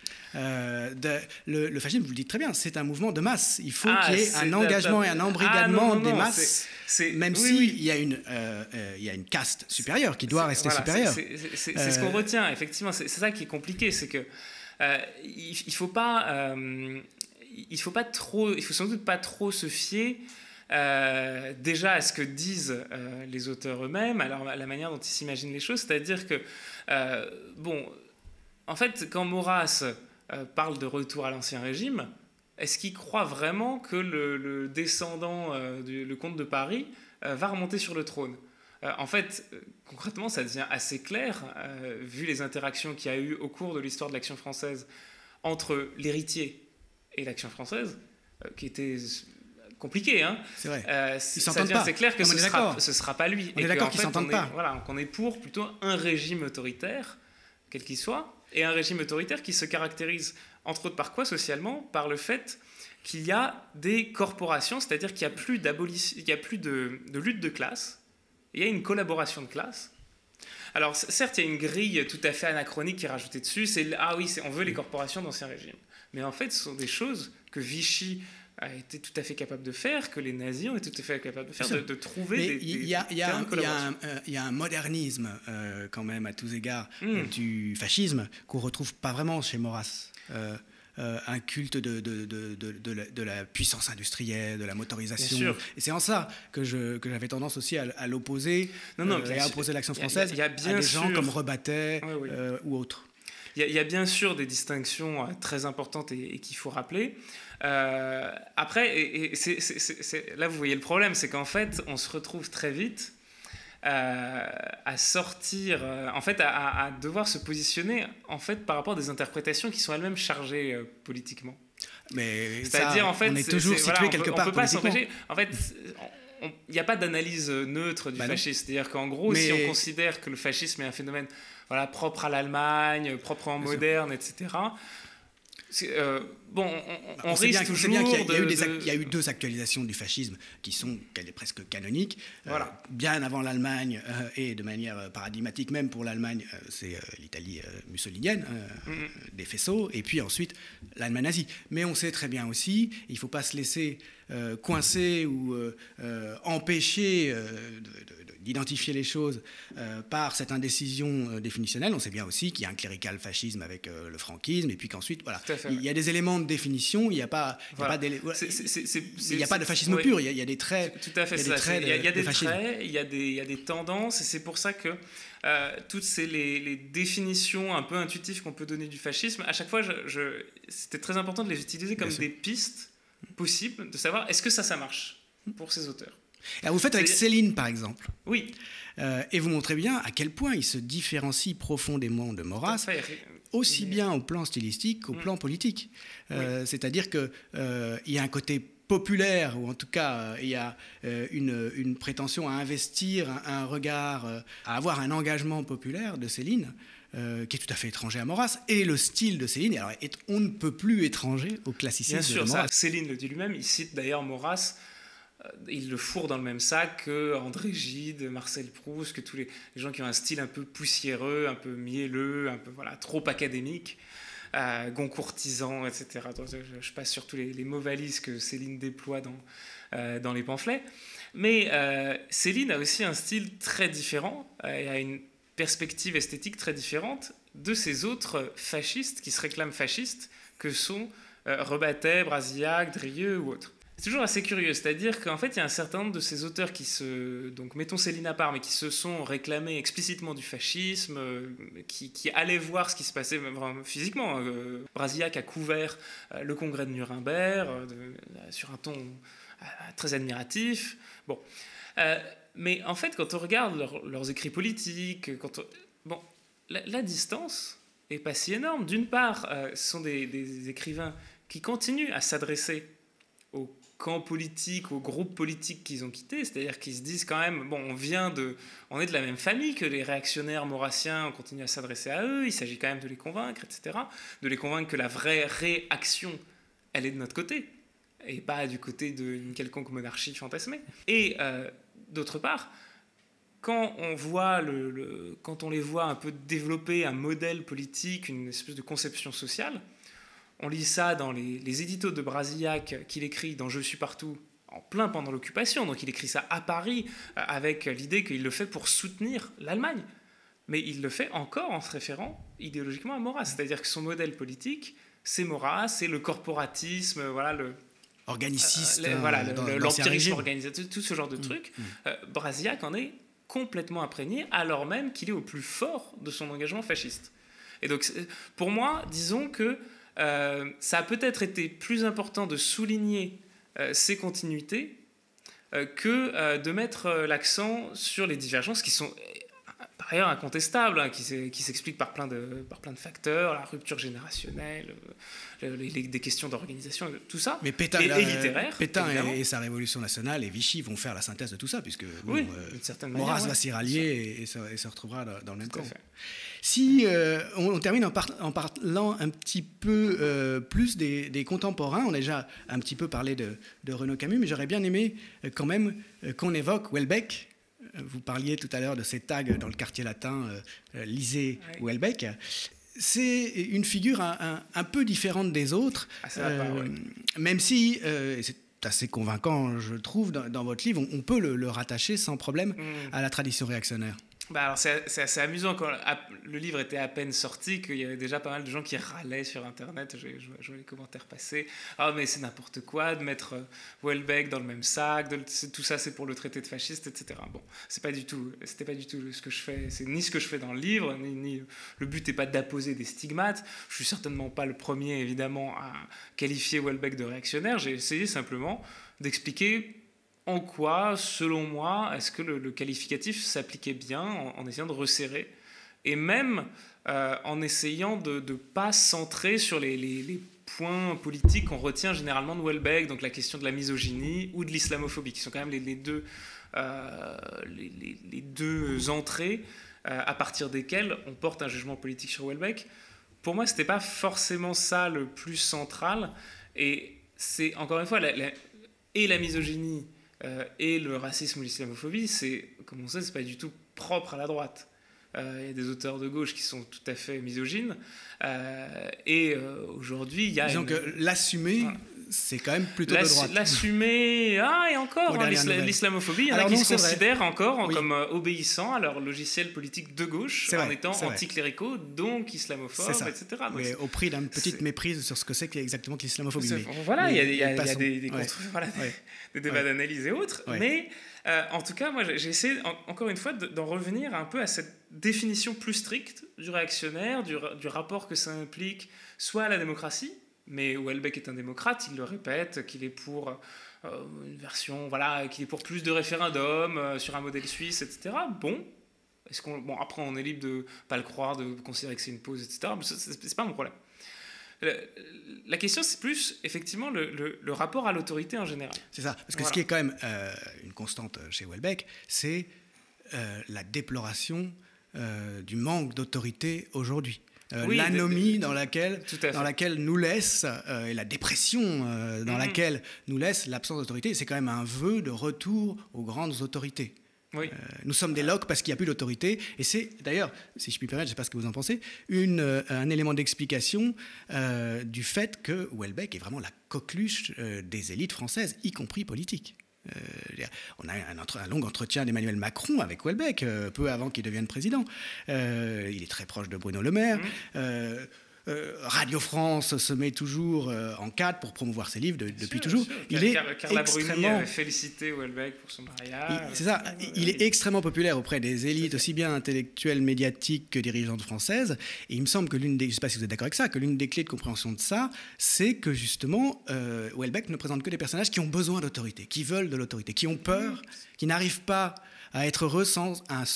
Le fascisme, vous le dites très bien, c'est un mouvement de masse. Il faut qu'il y ait un engagement et un embrigadement des masses, même s'il y a une caste supérieure qui doit rester supérieure. C'est ce qu'on retient, effectivement. C'est ça qui est compliqué, c'est que il faut sans doute pas trop se fier déjà à ce que disent les auteurs eux-mêmes, alors la manière dont ils s'imaginent les choses, c'est-à-dire que en fait, quand Maurras parle de retour à l'ancien régime, est-ce qu'il croit vraiment que le descendant le comte de Paris va remonter sur le trône? En fait, concrètement, ça devient assez clair, vu les interactions qu'il y a eu au cours de l'histoire de l'Action française entre l'héritier et l'Action française, qui était compliquée. Hein. C'est vrai. Ça devient assez clair que ce ne sera pas lui. On est d'accord qu'ils ne s'entendent pas. Voilà, qu'on est pour plutôt un régime autoritaire, quel qu'il soit, et un régime autoritaire qui se caractérise, entre autres par quoi socialement? Par le fait qu'il y a des corporations, c'est-à-dire qu'il n'y a plus de lutte de classe, il y a une collaboration de classe. Alors, certes, il y a une grille tout à fait anachronique qui est rajoutée dessus, on veut les corporations d'Ancien Régime. Mais en fait, ce sont des choses que Vichy a été tout à fait capable de faire, que les nazis ont été tout à fait capables de faire, de trouver il y a un modernisme, quand même, à tous égards, du fascisme, qu'on ne retrouve pas vraiment chez Maurras. Un culte de la puissance industrielle, de la motorisation. Et c'est en ça que j'avais tendance aussi à l'opposer, et à opposer l'Action française à des gens comme Rebattet ou autres. Il y a bien sûr des distinctions très importantes et qu'il faut rappeler. Après, là vous voyez le problème, c'est qu'en fait on se retrouve très vite à sortir, en fait à devoir se positionner en fait par rapport à des interprétations qui sont elles-mêmes chargées politiquement. Mais c'est-à-dire en fait on est toujours situé quelque part on peut pas politiquement. s'empêcher. En fait, il n'y a pas d'analyse neutre du fascisme. C'est-à-dire qu'en gros, si on considère que le fascisme est un phénomène propre à l'Allemagne, proprement moderne, etc., on risque toujours il y a eu 2 actualisations du fascisme qui sont presque canoniques. Bien avant l'Allemagne et de manière paradigmatique même pour l'Allemagne, c'est l'Italie mussolinienne, des faisceaux, et puis ensuite l'Allemagne nazie. Mais on sait très bien aussi, il ne faut pas se laisser coincer ou empêcher d'identifier les choses par cette indécision définitionnelle. On sait bien aussi qu'il y a un clérical fascisme avec le franquisme, et puis qu'ensuite, il y a des éléments de définition, il n'y a pas, il y a pas de fascisme pur, il y a des traits. Tout à fait, il y a des traits, il y a des tendances, et c'est pour ça que toutes les définitions un peu intuitives qu'on peut donner du fascisme, à chaque fois, c'était très important de les utiliser comme des pistes possibles, de savoir est-ce que ça marche pour ces auteurs. Alors vous faites avec Céline, par exemple. Oui. Et vous montrez bien à quel point il se différencie profondément de Maurras, aussi bien au plan stylistique qu'au plan politique. C'est-à-dire qu'il y a un côté populaire, ou en tout cas, il y a une prétention à investir un regard, à avoir un engagement populaire de Céline, qui est tout à fait étranger à Maurras, et le style de Céline, alors, on ne peut plus étranger au classicisme de Maurras. Bien sûr, Céline le dit lui-même, il cite d'ailleurs Maurras, il le fourre dans le même sac que André Gide, Marcel Proust, que tous les gens qui ont un style un peu poussiéreux, un peu mielleux, un peu trop académique, goncourtisan, etc. Donc, je passe sur tous les mots valises que Céline déploie dans les pamphlets. Mais Céline a aussi un style très différent, et a une perspective esthétique très différente de ces autres fascistes qui se réclament fascistes, que sont Rebattet, Brasillac, Drieux ou autres. C'est toujours assez curieux, c'est-à-dire qu'en fait, il y a un certain nombre de ces auteurs donc mettons Céline à part, mais qui se sont réclamés explicitement du fascisme, qui allaient voir ce qui se passait vraiment physiquement. Brasillac a couvert le congrès de Nuremberg sur un ton très admiratif. Bon. Mais en fait, quand on regarde leurs écrits politiques, la distance n'est pas si énorme. D'une part, ce sont des écrivains qui continuent à s'adresser aux camps politiques, aux groupes politiques qu'ils ont quittés, c'est-à-dire qu'ils se disent quand même, on est de la même famille que les réactionnaires maurassiens, on continue à s'adresser à eux, il s'agit quand même de les convaincre, etc., de les convaincre que la vraie réaction, elle est de notre côté, et pas du côté d'une quelconque monarchie fantasmée. Et d'autre part, quand on les voit un peu développer un modèle politique, une espèce de conception sociale, on lit ça dans les éditos de Brasillac qu'il écrit dans Je suis partout, en plein pendant l'occupation. Donc il écrit ça à Paris, avec l'idée qu'il le fait pour soutenir l'Allemagne. Mais il le fait encore en se référant idéologiquement à Maurras. C'est-à-dire que son modèle politique, c'est Maurras, c'est le corporatisme, organiciste, l'empirisme organisateur, tout ce genre de trucs. Brasillac en est complètement imprégné, alors même qu'il est au plus fort de son engagement fasciste. Et donc, pour moi, disons que ça a peut-être été plus important de souligner ces continuités que de mettre l'accent sur les divergences qui sont par ailleurs incontestables, qui s'expliquent par plein de facteurs, la rupture générationnelle, des questions d'organisation, tout ça, mais Pétain, et littéraire. Pétain et sa Révolution nationale et Vichy vont faire la synthèse de tout ça, puisque Maurras va s'y rallier et se retrouvera dans le même camp. Si on termine en parlant un petit peu plus des contemporains, on a déjà un petit peu parlé de Renaud Camus, mais j'aurais bien aimé quand même qu'on évoque Houellebecq. Vous parliez tout à l'heure de ces tags dans le quartier latin, lisez Houellebecq. C'est une figure un peu différente des autres, même si, c'est assez convaincant, je trouve, dans votre livre, on peut le rattacher sans problème à la tradition réactionnaire. Bah alors c'est assez amusant quand le livre était à peine sorti qu'il y avait déjà pas mal de gens qui râlaient sur internet. Je vois les commentaires passer. Ah mais c'est n'importe quoi de mettre Houellebecq dans le même sac, tout ça c'est pour le traité de fasciste, etc. Bon, c'était pas du tout ce que je fais, c'est ni ce que je fais dans le livre, ni le but n'est pas d'apposer des stigmates. Je suis certainement pas le premier évidemment à qualifier Houellebecq de réactionnaire. J'ai essayé simplement d'expliquer en quoi, selon moi, est-ce que le qualificatif s'appliquait bien en essayant de resserrer et même en essayant de ne pas centrer sur les points politiques qu'on retient généralement de Houellebecq, donc la question de la misogynie ou de l'islamophobie, qui sont quand même les deux entrées à partir desquelles on porte un jugement politique sur Houellebecq. Pour moi, ce n'était pas forcément ça le plus central, et c'est encore une fois la misogynie et le racisme ou l'islamophobie, comme on sait, c'est pas du tout propre à la droite. Il y a des auteurs de gauche qui sont tout à fait misogynes. Aujourd'hui, il y a... Disons que l'assumer, voilà, c'est quand même plutôt de droite. L'assumer, et encore, l'islamophobie, il y en a qui se considèrent encore comme obéissant à leur logiciel politique de gauche, en étant anticléricaux, donc islamophobes, etc. Donc mais au prix d'une petite méprise sur ce que c'est exactement que l'islamophobie. Voilà, il y a des débats d'analyse et autres, mais... en tout cas, moi, j'ai essayé, encore une fois, d'en revenir un peu à cette définition plus stricte du réactionnaire, du rapport que ça implique, soit à la démocratie, mais Houellebecq est un démocrate, il le répète, qu'il est pour une version, qu'il est pour plus de référendums sur un modèle suisse, etc. Bon, après, on est libre de ne pas le croire, de considérer que c'est une pause, etc. Mais c'est pas mon problème. La question, c'est plus, effectivement, le rapport à l'autorité en général. C'est ça, parce que ce qui est quand même une constante chez Houellebecq, c'est la déploration du manque d'autorité aujourd'hui. L'anomie dans laquelle nous laisse, et la dépression dans laquelle nous laisse l'absence d'autorité, c'est quand même un vœu de retour aux grandes autorités. Oui. Nous sommes des loques parce qu'il n'y a plus d'autorité, et c'est d'ailleurs, si je puis me permettre, je ne sais pas ce que vous en pensez, un élément d'explication du fait que Houellebecq est vraiment la coqueluche des élites françaises, y compris politiques. On a un long entretien d'Emmanuel Macron avec Houellebecq, peu avant qu'il devienne président. Il est très proche de Bruno Le Maire. Radio France se met toujours en cadre pour promouvoir ses livres depuis toujours. Carla Bruni avait félicité Houellebecq pour son mariage. C'est ça. Il est extrêmement populaire auprès des élites, aussi bien intellectuelles, médiatiques que dirigeantes françaises. Et il me semble que je ne sais pas si vous êtes d'accord avec ça, que l'une des clés de compréhension de ça, c'est que justement, Houellebecq ne présente que des personnages qui ont besoin d'autorité, qui veulent de l'autorité, qui ont peur, qui n'arrivent pas à être heureux sans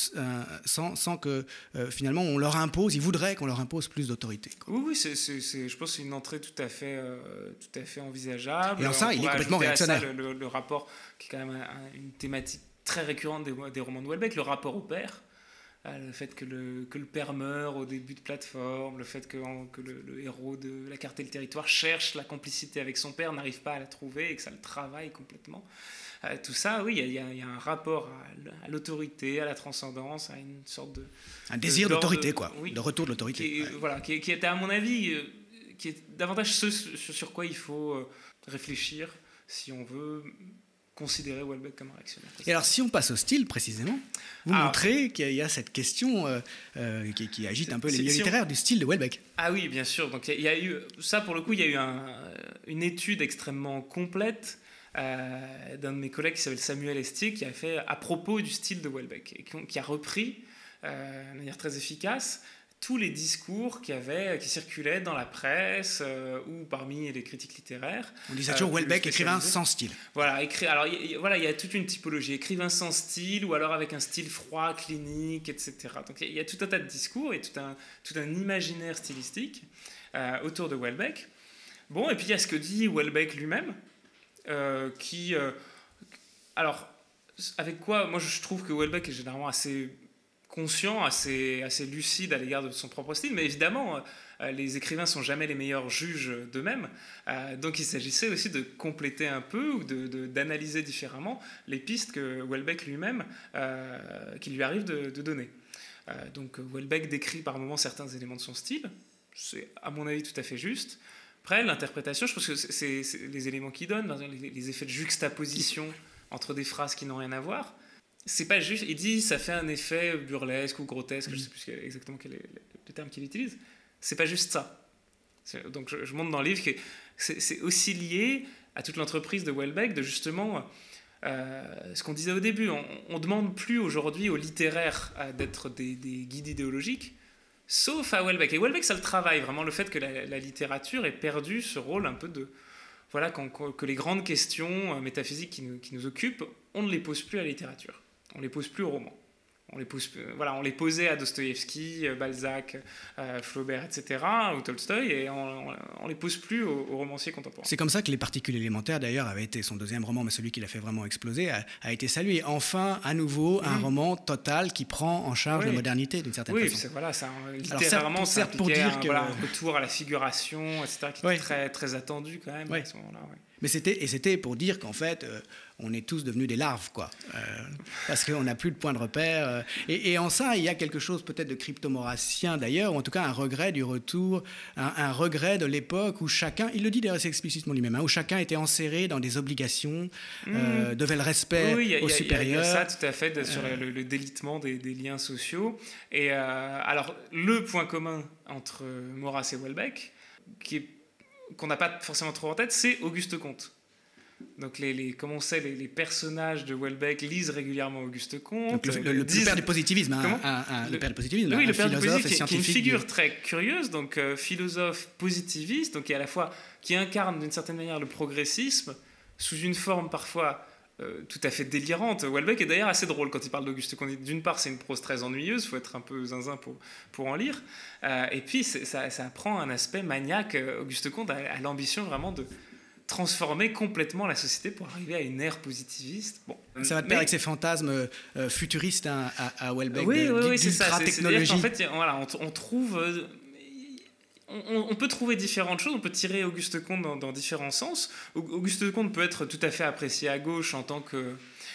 que finalement on leur impose, ils voudraient qu'on leur impose plus d'autorité. Oui, je pense que c'est une entrée tout à fait envisageable. Et en ça, il est complètement réactionnaire. Le rapport, qui est quand même une thématique très récurrente des romans de Houellebecq, le rapport au père. Le fait que le père meurt au début de Plateforme, le fait que le héros de La Carte et le Territoire cherche la complicité avec son père, n'arrive pas à la trouver et que ça le travaille complètement. Tout ça, oui, il y a un rapport à l'autorité, à la transcendance, à une sorte de... Un désir d'autorité, quoi, de retour de l'autorité. Qui était, à mon avis, qui est davantage ce sur quoi il faut réfléchir si on veut considérer Houellebecq comme un réactionnaire. Et alors, si on passe au style, précisément, vous montrez qu'il y a cette question qui agite un peu les milieux littéraires du style de Houellebecq. Ah oui, bien sûr. Donc, il y a eu... Ça, pour le coup, il y a eu une étude extrêmement complète d'un de mes collègues qui s'appelle Samuel Estier, qui a fait à propos du style de Houellebecq, et qui a repris, de manière très efficace, tous les discours qui circulaient dans la presse ou parmi les critiques littéraires. On disait toujours Houellebecq, écrivain sans style. Voilà, il y a toute une typologie, écrivain sans style, ou alors avec un style froid, clinique, etc. Donc il y a tout un tas de discours et tout un imaginaire stylistique autour de Houellebecq. Bon, et puis il y a ce que dit Houellebecq lui-même, alors, avec quoi, moi je trouve que Houellebecq est généralement assez conscient, assez lucide à l'égard de son propre style, mais évidemment, les écrivains ne sont jamais les meilleurs juges d'eux-mêmes, donc il s'agissait aussi de compléter un peu ou d'analyser différemment les pistes que Houellebecq lui-même, qu'il lui arrive de donner. Donc Houellebecq décrit par moments certains éléments de son style, c'est à mon avis tout à fait juste. Après, l'interprétation, je pense que c'est les éléments qu'il donne, les effets de juxtaposition entre des phrases qui n'ont rien à voir. c'est pas juste, il dit ça fait un effet burlesque ou grotesque, je sais plus exactement quel est le terme qu'il utilise, c'est pas juste ça. Donc je montre dans le livre que c'est aussi lié à toute l'entreprise de Houellebecq, de justement ce qu'on disait au début, on demande plus aujourd'hui aux littéraires d'être des guides idéologiques, sauf à Houellebecq. Et Houellebecq, ça le travaille vraiment, le fait que la littérature ait perdu ce rôle un peu de... Voilà, que les grandes questions métaphysiques qui nous occupent, on ne les pose plus à la littérature. On ne les pose plus au roman. On les posait à Dostoïevski, Balzac, Flaubert, etc., ou Tolstoï, et on ne les pose plus aux romanciers contemporains. C'est comme ça que Les Particules élémentaires, d'ailleurs, avait été son deuxième roman, mais celui qui l'a fait vraiment exploser, a été salué. Enfin, à nouveau, un roman total qui prend en charge la modernité, d'une certaine façon. Oui, ça, littéralement, ça impliquait un retour à la figuration, etc., qui était très, très attendu quand même à ce moment-là. Ouais. Mais c'était pour dire qu'en fait, on est tous devenus des larves, quoi. Parce qu'on n'a plus de point de repère. Et en ça, il y a quelque chose peut-être de cryptomaurassien d'ailleurs, ou en tout cas un regret du retour, un regret de l'époque où chacun, il le dit d'ailleurs assez explicitement lui-même, où chacun était enserré dans des obligations, devait le respect au supérieur. Il y a ça tout à fait sur le délitement des liens sociaux. Et alors, le point commun entre Maurras et Houellebecq, qu'on n'a pas forcément trop en tête, c'est Auguste Comte. Donc, comme on sait, les personnages de Houellebecq lisent régulièrement Auguste Comte. Donc le père du positivisme, le père du positivisme, un philosophe et scientifique. Qui est une figure très curieuse, donc philosophe positiviste, donc qui incarne d'une certaine manière le progressisme sous une forme parfois tout à fait délirante. Houellebecq est d'ailleurs assez drôle quand il parle d'Auguste Comte. D'une part, c'est une prose très ennuyeuse, il faut être un peu zinzin pour en lire. Et puis, ça prend un aspect maniaque. Auguste Comte a l'ambition vraiment de transformer complètement la société pour arriver à une ère positiviste. Bon. Ça va de pair avec ces fantasmes futuristes à Houellebecq, oui, c'est ça. technologie. En fait, voilà, on trouve... On peut trouver différentes choses, on peut tirer Auguste Comte dans différents sens. Auguste Comte peut être tout à fait apprécié à gauche en tant que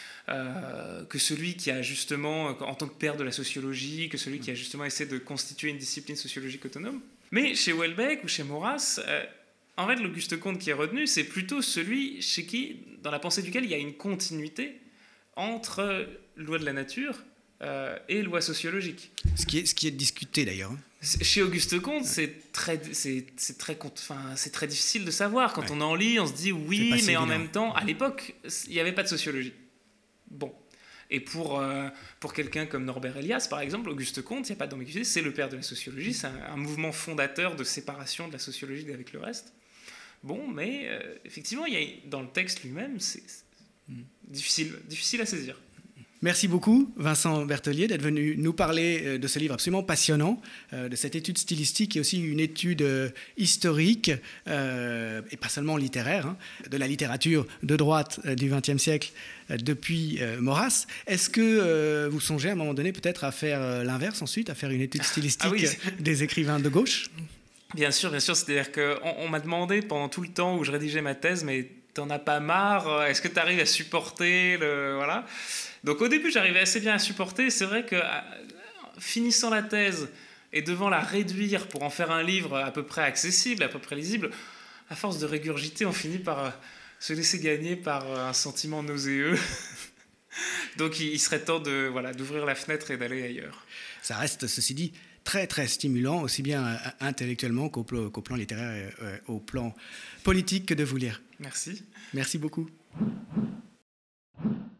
celui qui a justement, en tant que père de la sociologie, que celui qui a justement essayé de constituer une discipline sociologique autonome. Mais chez Houellebecq ou chez Maurras, en fait, l'Auguste Comte qui est retenu, c'est plutôt celui chez qui, dans la pensée duquel il y a une continuité entre loi de la nature et loi sociologique. Ce qui est discuté d'ailleurs. Chez Auguste Comte, c'est très difficile de savoir. Quand on en lit, on se dit oui, mais en même temps, à l'époque, il n'y avait pas de sociologie. Bon. Et pour quelqu'un comme Norbert Elias, par exemple, Auguste Comte, il n'y a pas d'ambiguïté, c'est le père de la sociologie, c'est un mouvement fondateur de séparation de la sociologie avec le reste. Bon, mais effectivement, dans le texte lui-même, c'est difficile à saisir. Merci beaucoup, Vincent Berthelier, d'être venu nous parler de ce livre absolument passionnant, de cette étude stylistique et aussi une étude historique, et pas seulement littéraire, de la littérature de droite du XXe siècle depuis Maurras. Est-ce que vous songez à un moment donné peut-être à faire l'inverse ensuite, à faire une étude stylistique des écrivains de gauche ? Bien sûr. C'est-à-dire qu'on m'a demandé pendant tout le temps où je rédigeais ma thèse, mais t'en as pas marre ? Est-ce que tu arrives à supporter voilà. Donc au début, j'arrivais assez bien à supporter. C'est vrai que finissant la thèse et devant la réduire pour en faire un livre à peu près accessible, à peu près lisible, à force de régurgiter, on finit par se laisser gagner par un sentiment nauséeux. Donc il serait temps d'ouvrir la fenêtre et d'aller ailleurs. Ça reste, ceci dit, très très stimulant, aussi bien intellectuellement qu'au plan littéraire et au plan politique que de vous lire. Merci. Merci beaucoup.